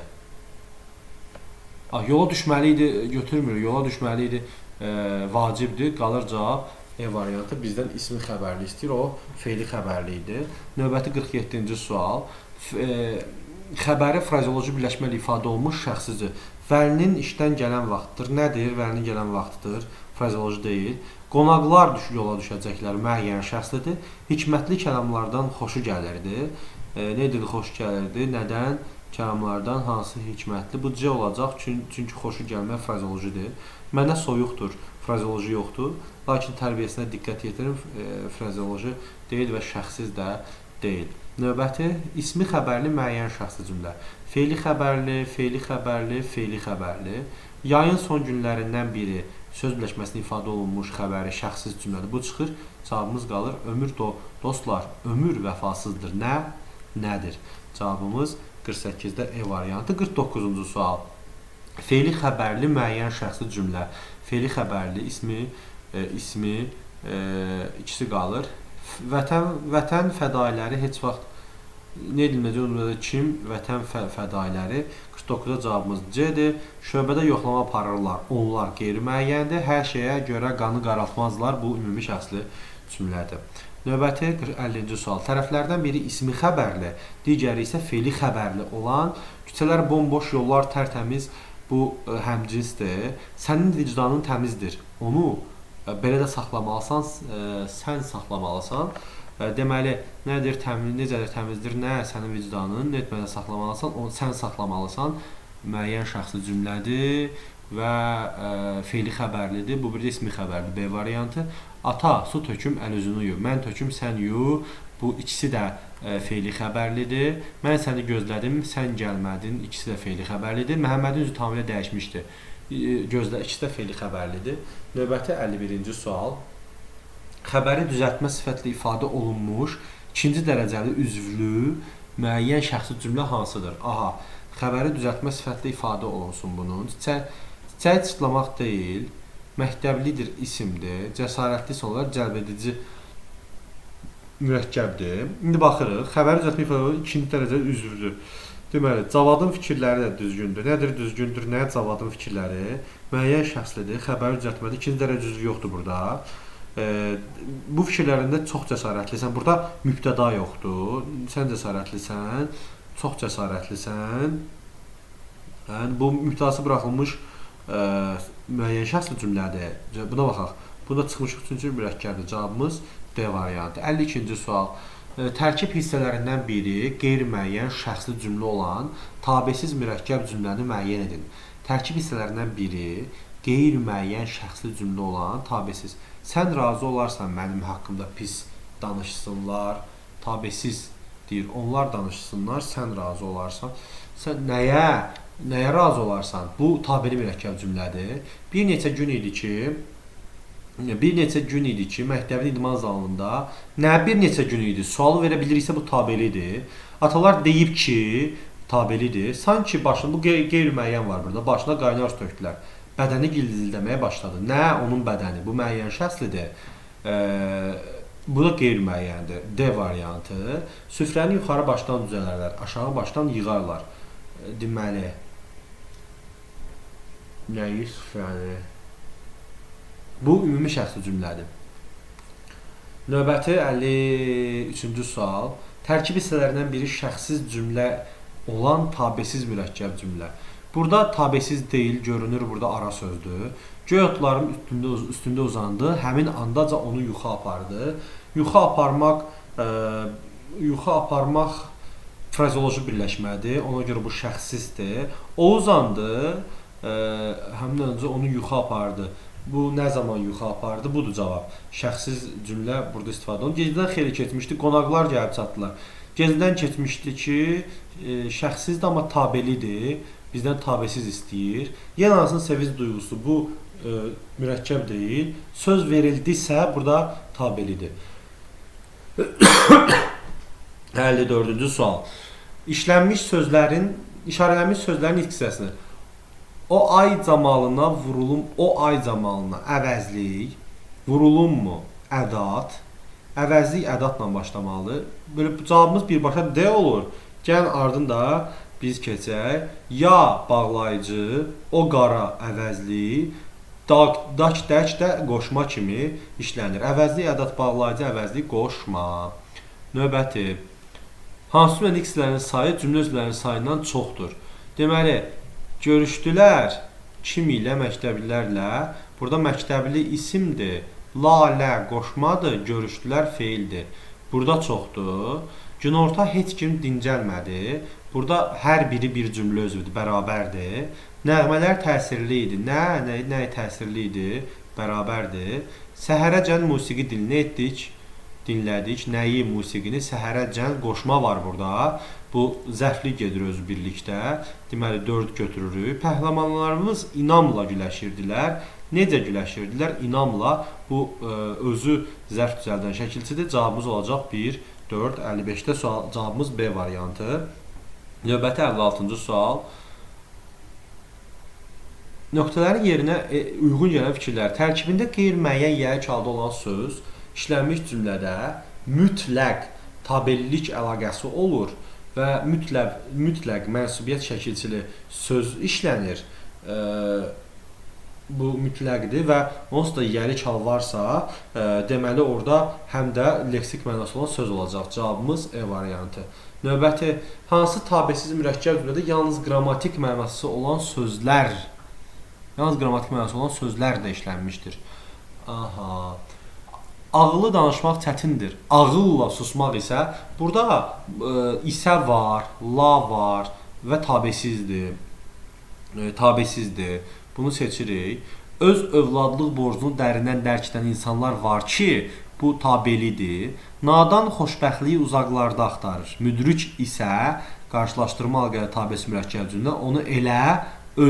Yola düşməli idi, götürmür. Yola düşməli idi, vacibdir. Qalır cavab E variantı. Bizdən ismi xəbərli istəyir. O fe'li xəbərli idi. Növbəti 47-ci sual. Xəbəri frazeoloji birləşməli ifadə olmuş şəxsidir. Vəlinin işdən gələn vaxtıdır. Nədir? Vəlinin gələn vaxtıdır. Frazeoloji deyil. Qonaqlar yola düşəcəklər. Müəyyən şəxslidir. Hikmətli kəlamlardan xoşu gəlirdi. Nə edir? Xoş gəlirdi. Nədən? Kəlamlardan hansı hikmətli? Bu C olacaq. Çünki xoşu gəlmək frazeolojidir. Mənə soyuqdur. Frazeoloji yoxdur. Lakin tərbiyəsinə diqqət yetirin. Frazeoloji deyil və şəxsiz də deyil. Növbəti, ismi xəbərli müəyyən şəxsli cümlə. Fe'li xəbərli, fe'li xəbərli, fe'li xəbərli. Yayın son günlərindən biri söz birləşməsində ifadə olunmuş xəbəri şəxsiz cümlədir. Bu çıxır. Cavabımız qalır. Ömür dostlar, ömür vəfasızdır. Nədir? Cavabımız 48-də E variantı. 49-cu sual. Fe'li xəbərli müəyyən şəxsli cümlə. Fe'li xəbərli ismi ikisi qalır. Vətən fədailəri heç vaxt nə edilməyəcək? Kim? Vətən fədailəri. 49-da cavabımız C-dir. Şöbədə yoxlama aparırlar. Onlar qeyri-müəyyəndir. Hər şeyə görə qanı qaraltmazlar. Bu ümumi şəxsli cümlədir. Növbəti 50-ci sual. Tərəflərdən biri ismi xəbərli, digəri isə fe'li xəbərli olan küçələr bomboş, yollar tərtəmiz. Bu həmcinsdir. Sənin vicdanın təmizdir. Onu belə də saxlamalısan, sən saxlamalısan. Deməli, nədir təmiz, necədir təmizdir? Nə? Sənin vicdanın, nə etmədə saxlamalısan, onu sən saxlamalısan. Müəyyən şəxsli cümlədir və fe'li xəbərlidir. Bu bir də ismi xəbərli. B variantı. Ata, su töküm, əl üzünü yu. Mən töküm, sən yu. Bu ikisi də feili xəbərlidir. Mən səni gözlədim, sən gəlmədin. İkisi də feili xəbərlidir. Məhəmmədin üzü tamamilə dəyişmişdi. İkisi də feili xəbərlidir. Növbəti 51-ci sual. Xəbəri düzəltmə sifətlə ifadə olunmuş ikinci dərəcəli üzvlü müəyyən şəxsi cümlə hansıdır? Aha, xəbəri düzəltmə sifətlə ifadə olunsun bunun. Çiçəyi çıtlamaq deyil, məktəblidir isimdir, cəsarətli olaraq cəlbedici mürəkkəbdir. İndi baxırıq, xəbəri düzəltmə ifadə olunmuş ikinci dərəcəli üzvlüdür. Deməli, Cavadın fikirləri də düzgündür. Nədir düzgündür? Nədir Cavadın fikirləri? Müəyyən şəxslidir. Xəbəri düzəltmədə ikinci dərəcəli üzvlü yoxdur burada. Bu fikirlərində çox cəsarətlisən. Burada mübtəda yoxdur. Sən cəsarətlisən, çox cəsarətlisən. Yəni, bu mübtədası buraxılmış müəyyən şəxsli cümlədir. Buna baxaq. Bunda çıxmış üçüncü mürəkkəbdir. Cavabımız D variantı. 52-ci sual. Tərkib hissələrindən biri qeyri-müəyyən şəxsli cümlə olan tabesiz mürəkkəb cümləni müəyyən edin. Tərkib hissələrindən biri qeyri-müəyyən şəxsli cümlə olan tabesiz. Sən razı olarsan mənim haqqımda pis danışsınlar, tabesiz deyir, onlar danışsınlar, sən razı olarsan. Sən nəyə razı olarsan? Bu tabeli mürəkkəb cümlədir. Bir neçə gün idi ki, məktəbin idman zalında bir neçə gün idi? Sualı verə biliriksə bu tabelidir. Atalar deyib ki, tabelidir. Sanki başında, bu qeyri-müəyyən var burada, başına qaynar su tökdülər. Bədəni gildildəməyə başladı. Nə onun bədəni? Bu müəyyən şəxslidir. Bu da qeyri-müəyyəndir. D variantı. Süfrəni yuxarı başdan düzələrlər, aşağı başdan yığarlar. Deməli, nəyi süfrəni? Bu ümumi şəxsli cümlədir. Növbəti 53-cü sual. Tərkib hissələrindən biri şəxsiz cümlə olan tabesiz mürəkkəb cümlə. Burada tabesiz deyil, görünür burada ara sözdür. Göy otların üstündə uzandı, həmin andaca onu yuxu apardı. Yuxu aparmaq frazeoloji birləşmədir, ona görə bu şəxsizdir. O uzandı, həmin öncə onu yuxu apardı. Bu nə zaman yuxu apardı? Budur cavab. Şəxsiz cümlə burada istifadə olunur. Gecədən xeyli keçmişdi, qonaqlar gəlib çatdılar. Gecədən keçmişdi ki, şəxsizdir, amma tabelidir. Bizdən tabesiz istəyir. Yenə hansının sevinc duyğusu bu mürəkkəb deyil. Söz verildisə burada tabelidir. 54-cü sual. İşlənmiş sözlərin, işarələnmiş sözlərin ilk hissəsini. O ay camalına vurulum, o ay camalına əvəzlik, vurulum mu ədat, əvəzlik ədatla başlamalı. Böyle cavabımız birbaşa D olur. Gəlin ardında biz keçək. Ya bağlayıcı, o qara əvəzli, dak dək də qoşma kimi işlənir. Əvəzli ədat bağlayıcı, əvəzli qoşma. Növbəti. Hansı cümlənin x-lərin sayı cümlə üzvlərinin sayından çoxdur. Deməli, görüşdülər kim ilə? Məktəblilərlə. Burada məktəbli isimdir. Lalə qoşmadır, görüşdülər feildir. Burada çoxdur. Günorta heç kim dincəlmədi. Burada hər biri bir cümlə özüdür, bərabərdir. Nəğmələr təsirli idi. Nə təsirli idi? Bərabərdir. Səhərəcən musiqi dilinə etdik, dinlədik. Nəyi musiqini? Səhərəcən qoşma var burada. Bu zərfli gedir özü birlikdə. Deməli 4 götürürük. Pəhləvanlarımız inamla güləşirdilər. Necə güləşirdilər? İnamla. Bu özü zərf düzəldən şəkilçidir. Cavabımız olacaq 1, 4, 55-də sual. Cavabımız B variantı. Növbəti 56-cı sual. Nöqtələrin yerinə uyğun gələn fikirlər. Tərkibində qeyri-müəyyən yərik halda olan söz işlənmiş cümlədə mütləq tabellik əlaqəsi olur və mütləq mənsubiyyət şəkilçili söz işlənir. Bu mütləqdir və onsuz da yərik hal varsa, deməli orada həm də leksik mənası olan söz olacaq. Cavabımız E variantı. Növbəti, hansı tabesiz mürəkkəb cümlədə yalnız qrammatik mənası olan sözlər də işlənmişdir? Aha. Ağıllı danışmaq çətindir. Ağılla susmaq isə burada isə var, la var və tabesizdir. Bunu seçirik. Öz övladlıq borcunu dərindən dərk edən insanlar var ki, bu tabelidir. Nadan xoşbəxtliyi uzaqlarda axtarır. Müdrik isə qarşılaşdırma alqıya tabesi mürəkkəb cümlə onu elə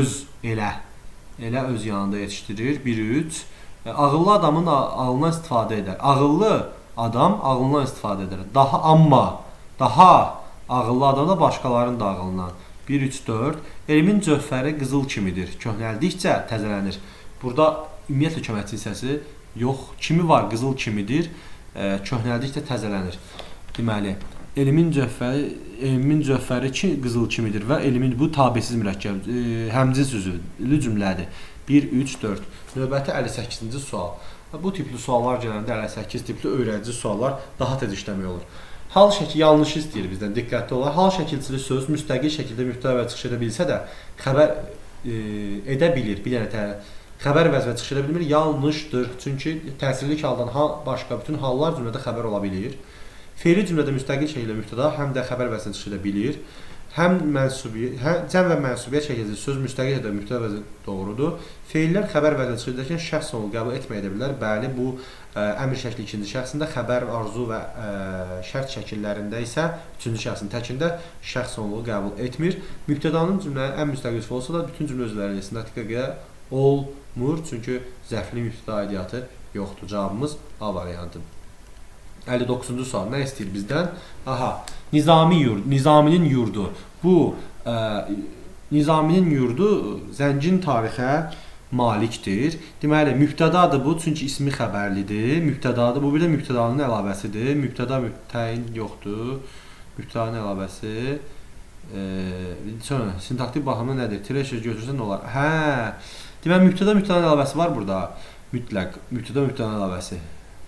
öz yanında yetişdirir. 1-3. Ağıllı adamın ağlından istifadə edər. Ağıllı adam ağlından istifadə edər. Daha ağıllı adam da başqalarının da ağlından. 1-3-4. Elmin cövhəri qızıl kimidir. Köhnəldikcə təzələnir. Burada ümumiyyətlə köməkçi hissəsi yox. Kimi var? Qızıl kimidir. Köhnəldikcə təzələnir. Deməli, elmin cövhəri qızıl kimidir və elmin bu tabesiz mürəkkəb həmcins üzvlü cümlədir. 1-3-4. Növbəti 58-ci sual. Bu tipli suallar gələndə 58 tipli öyrədici suallar daha tez işləmək olur. Hal şəkli yanlış istəyir bizdən, diqqətli olar. Hal şəkilçili söz müstəqil şəkildə mübtəda və çıxış edə bilsə də xəbər edə bilir. Bir dənə xəbər vəzifə çıxış edə bilmir. Yanlışdır. Çünki təsirli haldan başqa bütün hallar cümlədə xəbər ola bilir. Fe'li cümlədə müstəqil şəkildə mübtəda həm də xəbər vəzifə çıxış edə bilir. Həm cəm və mənsubiyyət şəkildə söz müstəqil edə mübtəda vəzifə doğrudur. Feillər xəbər vəzifə çıxış edərkən şəxs sonunu qəbul etməyə də bilər. Bəli, bu əmr şəkli ikinci şəxsində, xəbər, arzu və şərt şəkillərində isə üçüncü şəxsin təkində şəxs sonluğu qəbul etmir. Mübtədanın cümlənin ən müstəqil üzvü olsa da bütün cümlə üzvləri sintaktikaya olmur. Çünki zərfli mübtəda aidiyyatı yoxdur. Cavabımız A variantı. 59-cu sual nə istəyir bizdən? Nizaminin yurdu. Bu Nizaminin yurdu zəngin tarixə malikdir. Deməli, mübtədadır bu, çünki ismi xəbərlidir. Mübtədadır, bu bir də mübtədanın əlavəsidir. Mübtəda təyin yoxdur. Mübtədanın əlavəsi. Sonra, sintaktik baxımda nədir? Tireşə götürsən nə olar? Deməli, mübtədanın əlavəsi var burada. Mütləq, mübtədanın əlavəsi.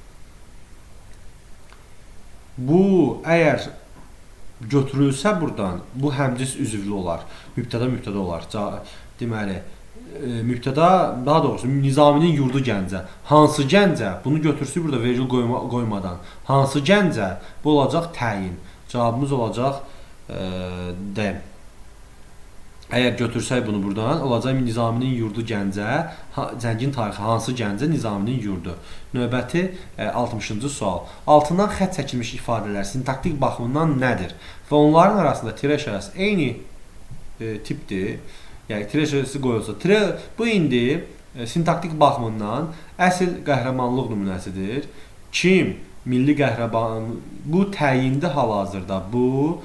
Bu, əgər götürülsə buradan, bu həmcins üzvlü olar. Mübtəda olar. Deməli, mübtəda, daha doğrusu, Nizaminin yurdu Gəncə. Hansı Gəncə? Bunu götürsün burada vergül qoymadan. Hansı Gəncə? Bu olacaq təyin. Cavabımız olacaq D. Əgər götürsək bunu buradan, olacaq Nizaminin yurdu Gəncə, zəngin tarixi hansı Gəncə? Nizaminin yurdu. Növbəti 60-cı sual. Altından xətt çəkilmiş ifadələr sintaktik baxımından nədir? Və onların arasında tire işarəsi eyni tipdir. Yəni, tire işarəsi qoyulsa. Bu indi sintaktik baxımından əsl qəhrəmanlıq nümunəsidir. Kim? Milli qəhrəman. Bu təyindi hal-hazırda. Bu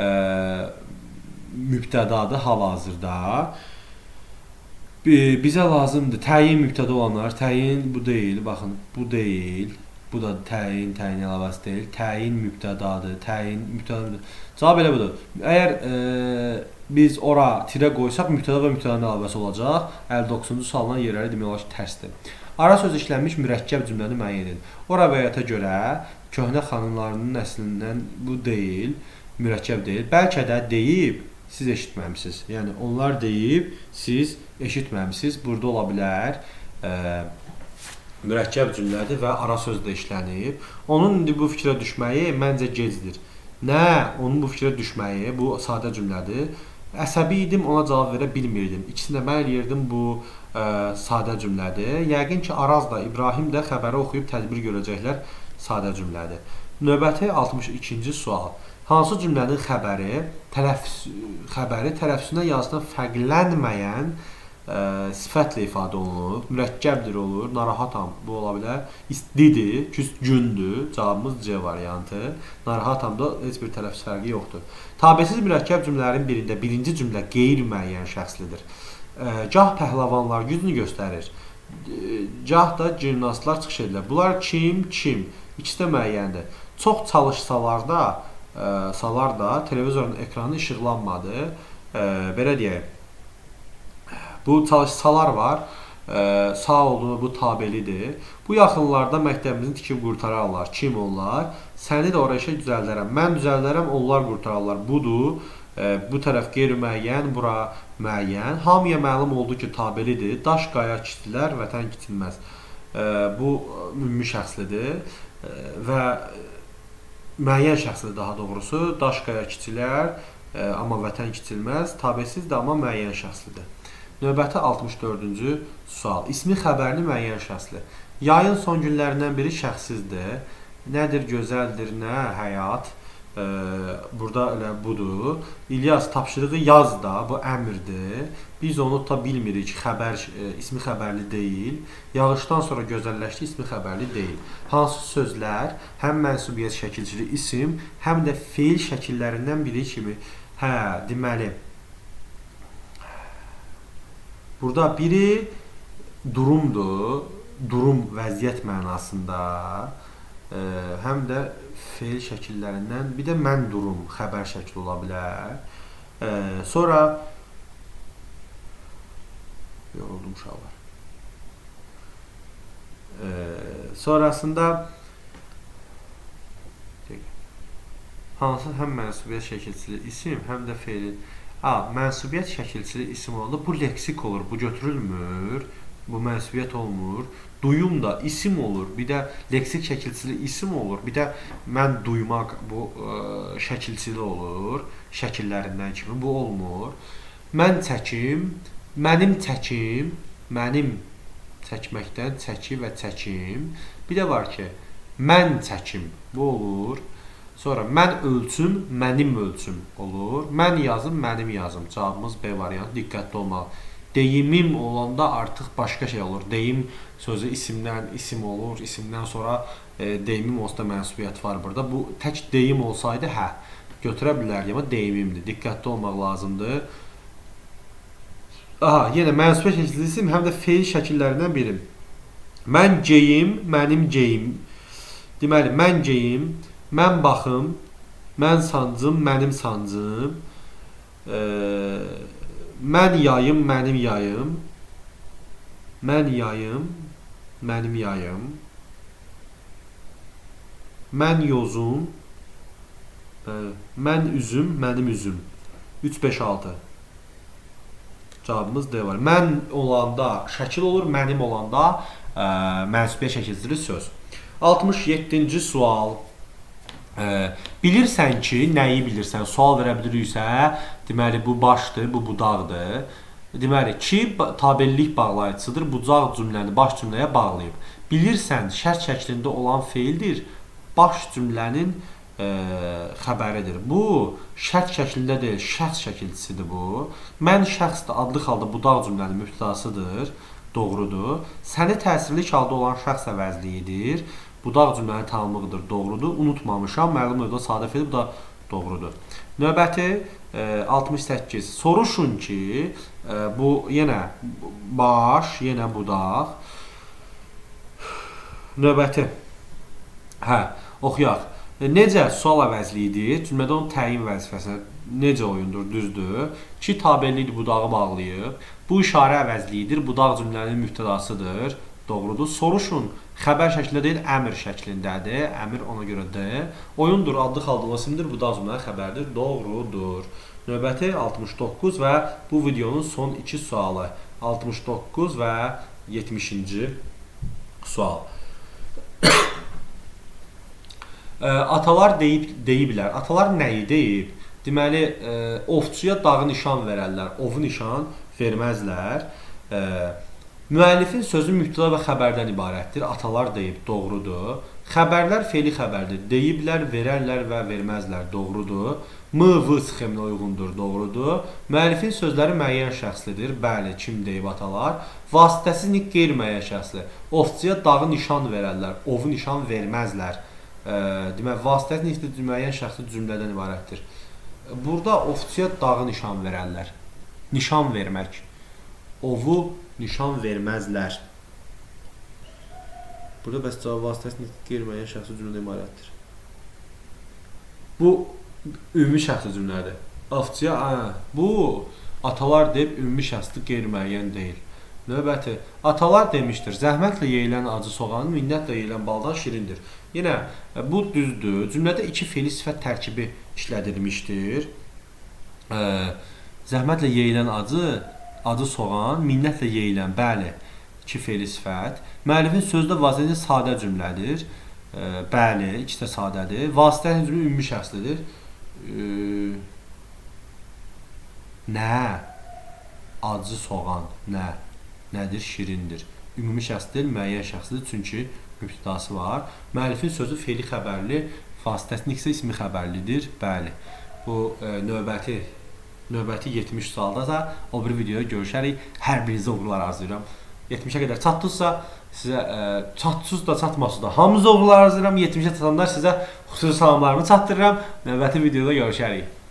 mübtədadır hal-hazırda. Bizə lazımdır. Təyin mübtəda olanlar. Təyin bu deyil. Baxın, bu deyil. Bu da təyin əlavəsi deyil. Təyin mübtədadır. Təyin mübtədadır. Cavab elə budur. Əgər biz ora tirə qoysaq, mübtəda və mübtədanın əlavəsi olacaq. 59-cu sualdan yerləri demək olar ki, tərsdir. Ara söz işlənmiş mürəkkəb cümləni müəyyən edin. Ora və yata görə köhnə xanımlarının nəslindən bu deyil, mürəkkəb deyil. Bəlkə də deyib, siz eşitməmisiniz. Yəni, onlar deyib, siz eşitməmisiniz. Burada ola bilər mürəkkəb cümlədir və ara söz də işlənib. Onun indi bu fikrə düşməyi məncə gecdir. Nə? Onun bu fikrə düşməyi, bu sadə cümlədir. Əsəbi idim, ona cavab verə bilmirdim. İkisini də mən eləyirdim, bu sadə cümlədir. Yəqin ki, Araz da, İbrahim də xəbəri oxuyub tədbir görəcəklər sadə cümlədir. Növbəti 62-ci sual. Hansı cümlənin xəbəri tələffüzündən yazıdan fərqlənməyən sifətlə ifadə olunur, mürəkkəbdir olur, narahatam, bu ola bilər, istidir, gündür, cavabımız C variantı, narahatamda heç bir tələffüz fərqi yoxdur. Tabesiz mürəkkəb cümlələrin birində birinci cümlə qeyri-müəyyən şəxslidir. Gah pəhləvanlar gücünü göstərir, gah da gimnastlar çıxış edirlər. Bunlar kim? İkisi də müəyyəndir. Çox çalışsalar da televizorun ekranı işıqlanmadı. Belə deyək, bu çalışsalar var, sağ olduğunu bu tabelidir. Bu yaxınlarda məktəbimizin tikib qurtararlar. Kim onlar? Səni də oraya işə düzəldərəm. Mən düzəldərəm, onlar qurtararlar. Budur. Bu tərəf qeyri-müəyyən, bura müəyyən. Hamıya məlum oldu ki, tabelidir. Daş, qaya kiçilər, vətən kiçilməz. Bu ümumi şəxslidir və müəyyən şəxslidir daha doğrusu. Daş, qaya kiçilər, amma vətən kiçilməz. Tabesiz də, amma müəyyən şəxslidir. Növbəti 64-cü sual. İsmi xəbərli müəyyən şəxsli. Yayın son günlərindən biri şəxssizdir. Nədir, gözəldir, nə, həyat. Burada elə budur. İlyas tapşırığı yaz da, bu əmrdir. Biz onu da bilmirik, ismi xəbərli deyil. Yağışdan sonra gözəlləşdi, ismi xəbərli deyil. Hansı sözlər həm mənsubiyyət şəkilçili isim, həm də feil şəkillərindən biri kimi, deməli, burada biri durumdur, durum, vəziyyət mənasında, həm də feil şəkillərindən, bir də mən durum, xəbər şəkli ola bilər. Sonra yoruldum uşaqlar. Sonrasında hansı həm mənsubiyyət şəkilçili isim, həm də feil. Mənsubiyyət şəkilçili isim olanda bu leksik olur, bu götürülmür, bu mənsubiyyət olmur. Duyum da isim olur, bir də leksik şəkilçili isim olur, bir də mən duymaq, bu şəkilçili olur, şəkillərindən kimi, bu olmur. Mən çəkim, mənim çəkim, mənim çəkməkdən çəki və çəkim. Bir də var ki, mən çəkim, bu olur. Sonra mən ölçüm, mənim ölçüm olur. Mən yazım, mənim yazım. Cavabımız B variantı, diqqətli olmalı. Deyimim olanda artıq başqa şey olur. Deyim sözü isimdən isim olur, isimdən sonra deyimim olsa da mənsubiyyət var burada. Bu tək deyim olsaydı, götürə bilərdik, amma deyimimdir. Diqqətli olmaq lazımdır. Yenə mənsubiyyət şəkilli isim, həm də feil şəkillərindən biri. Mən geyim, mənim geyim. Deməli, mən geyim, mən baxım, mən sancım, mənim sancım. Mən yayım, mənim yayım. Mən yayım, mənim yayım. Mən yozum. Mən üzüm, mənim üzüm. 3, 5, 6. Cavabımız D var. Mən olanda şəkil olur, mənim olanda mənsubiyyət şəkilçili söz. 67-ci sual. Bilirsən ki, nəyi bilirsən? Sual verə biliriksə, deməli, bu başdır, bu budaqdır. Deməli, ki, tabellik bağlayıcısıdır, bucaq cümləni baş cümləyə bağlayıb. Bilirsən, şərt şəklində olan feildir, baş cümlənin xəbəridir. Bu, şərt şəklində deyil, şəxs şəkilçisidir bu. Mən şəxs adlı xalda budaq cümlənin mübtədasıdır, doğrudur. Səni təsirli halda olan şəxs əvəzliyidir. Budaq cümlənin tamamlığıdır, doğrudur. Unutmamışam, məlum növdə sadə feil, bu da doğrudur. Növbəti 68. Soruşun ki, bu yenə baş, yenə budaq. Növbəti. Oxuyaq. Necə sual əvəzliyidir? Cümlədə onun təyin vəzifəsi necə oyundur, düzdür. Ki, tabellidir, budağı bağlayıb. Bu işarə əvəzliyidir, budaq cümlənin mübtədasıdır, doğrudur. Soruşun, xəbər şəklində deyil, əmr şəklindədir. Əmr ona görə D. Oyundur, adlı xalda isimdir, budaq cümlənin xəbərdir, doğrudur. Növbəti 69 və bu videonun son 2 sualı. 69 və 70-ci sual. Atalar deyiblər. Atalar nəyi deyib? Deməli, ovçuya dağı nişan verərlər, ovu nişan verməzlər. Müəllifin sözü mübtəda və xəbərdən ibarətdir. Atalar deyib, doğrudur. Xəbərlər feili xəbərdir. Deyiblər, verərlər və verməzlər, doğrudur. M-V sxeminə uyğundur, doğrudur. Müəllifin sözləri müəyyən şəxslidir. Bəli, kim deyib atalar? Vasitəsiz qeyri-müəyyən şəxsli. Ovçuya dağı nişan verərlər, ovu nişan verməzlər. Demək, vasitəsiz müəyyən şəxsli cümlədən ibarətdir. Burada ovçuya dağı nişan verərlər. Nişan vermək. Ovu nişan verməzlər. Burada bəs cavab vasitəsiz qeyri-müəyyən şəxsli cümlədən ibarətdir. Bu ümumi şəxsli cümlədir. Ovçuya, bu atalar deyib ümumi şəxsli qeyri-müəyyən deyil. Növbəti, atalar demişdir, zəhmətlə yeyilən acı soğanın, minnətlə yeyilən baldan şirindir. Yenə, bu düzdür. Cümlədə iki feili sifət tərkibi işlədilmişdir. Zəhmətlə yeyilən acı soğan, minnətlə yeyilən, bəli, iki feili sifət. Müəllifin sözdə vasitəsiz sadə cümlədir. Bəli, ikisi də sadədir. Vasitəsiz cümlə ümumi şəxslidir. Nə? acı soğan nədir? Şirindir. Ümumi şəxs deyil, müəyyən şəxsdir, çünki mübtədası var. Müəllifin sözü fe'li xəbərli, vasitəsinin isə ismi xəbərlidir. Bəli. Bu növbəti 70 sualda da o bir videoda görüşərik. Hər birinizə uğurlar arzulayıram. 70'ə qədər çatdınızsa, sizə çatsız da çatmasız da hamınıza uğurlar arzulayıram. 70'ə çatanlar sizə xüsusi salamlarımı çatdırıram. Növbəti videoda görüşərik.